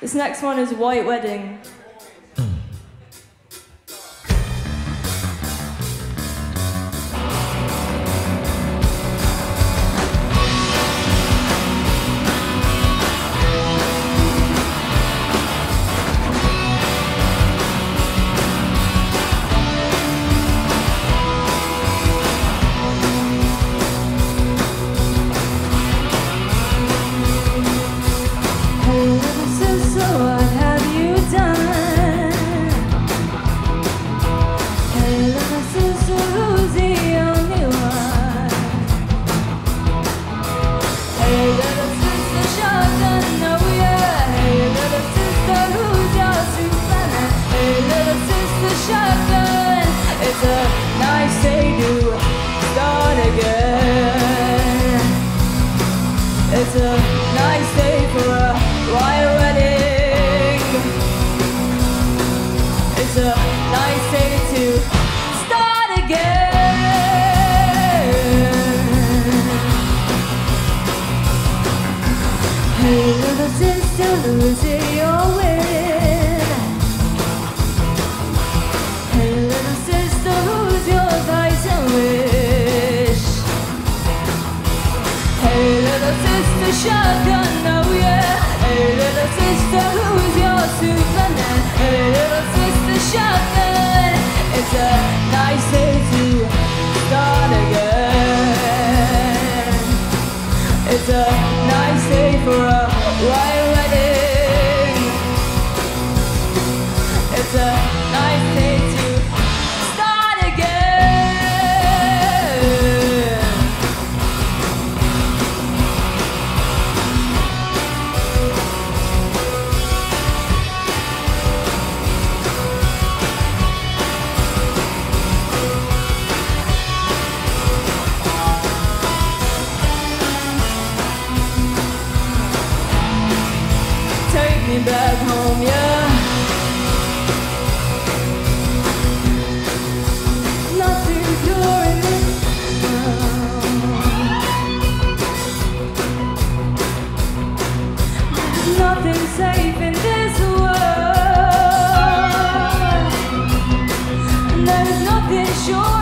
This next one is White Wedding. It's a nice day for a white wedding. It's a nice day to start again. Hey little sister, lose it, you'll win. Hey little sister, who's your Dyson wish? Hey little sister, shotgun, oh yeah. Hey little sister, who's your Superman? Hey little sister, shotgun. It's a nice day to start again. It's a nice day for a white wedding. It's a nice day to start again. Take me back home, yeah. Nothing pure in this world. There's nothing safe in this world. And there's nothing sure